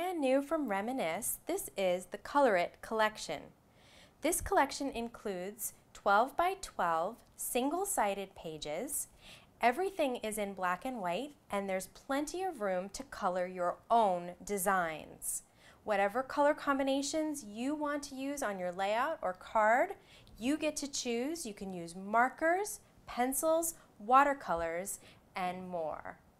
brand new from Reminisce, this is the Color It Collection. This collection includes 12 by 12 single-sided pages. Everything is in black and white, and there's plenty of room to color your own designs. Whatever color combinations you want to use on your layout or card, you get to choose. You can use markers, pencils, watercolors, and more.